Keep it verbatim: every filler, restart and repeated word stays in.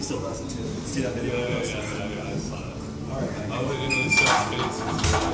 still does it too. See that video? Yeah, yeah, yeah, yeah, yeah, I saw that. All right, man. I was in the shop